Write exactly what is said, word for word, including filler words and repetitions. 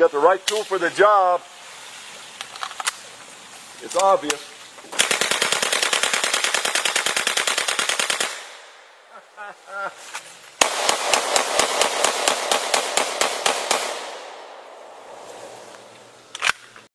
got the right tool for the job. It's obvious.